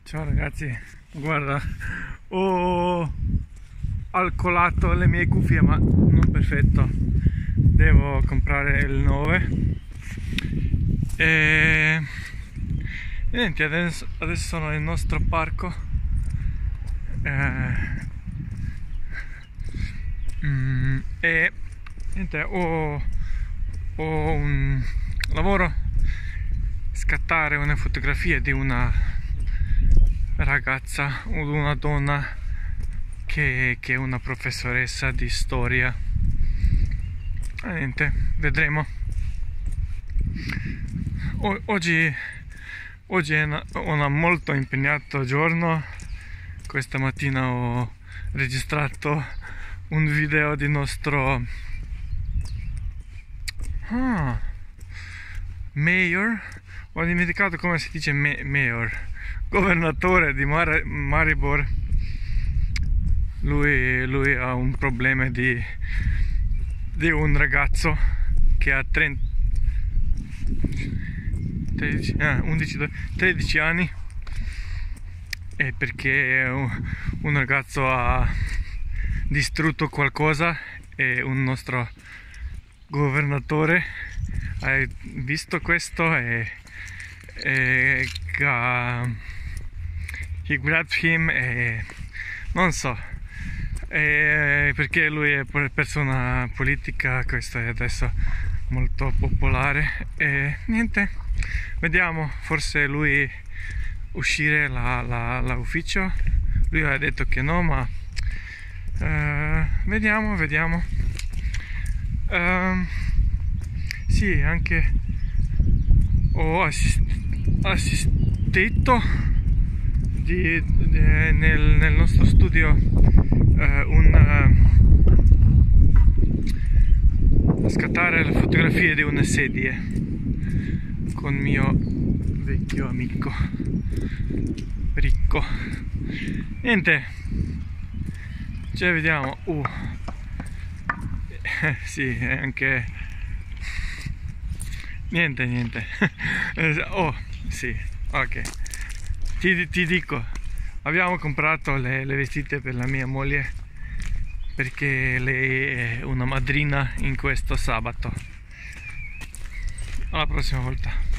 Ciao ragazzi, guarda, ho alcolato le mie cuffie ma non perfetto, devo comprare il 9 e niente, adesso sono nel nostro parco e niente, ho un lavoro, scattare una fotografia di una ragazza o una donna che è una professoressa di storia. Niente, vedremo. Oggi è un molto impegnato giorno. Questa mattina ho registrato un video di nostro mayor, ho dimenticato come si dice mayor, governatore di Maribor. Lui ha un problema di un ragazzo che ha 13 anni, e perché un ragazzo ha distrutto qualcosa e un nostro governatore ha visto questo e he grabbed him e non so, perché lui è persona politica, questo è adesso molto popolare e niente, vediamo, forse lui uscire l'ufficio, lui ha detto che no, ma vediamo. Sì, anche ho assistito nel nostro studio scattare le fotografie di una sedia con mio vecchio amico ricco. Niente, ci vediamo. Sì, anche niente. Oh sì, ok, ti dico, abbiamo comprato le vestite per la mia moglie perché lei è una madrina in questo sabato. Alla prossima volta.